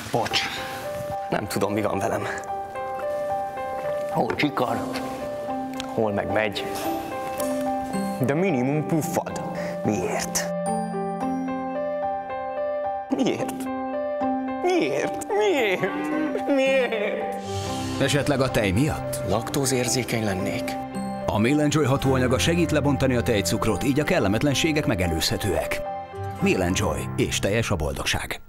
Bocs, nem tudom, mi van velem. Hol csikar, hol meg megy, de minimum puffad. Miért? Miért? Miért? Miért? Miért? Esetleg a tej miatt? Laktózérzékeny lennék. A Mélen Joy hatóanyaga segít lebontani a tejcukrot, így a kellemetlenségek megelőzhetőek. Mélen Joy, és teljes a boldogság.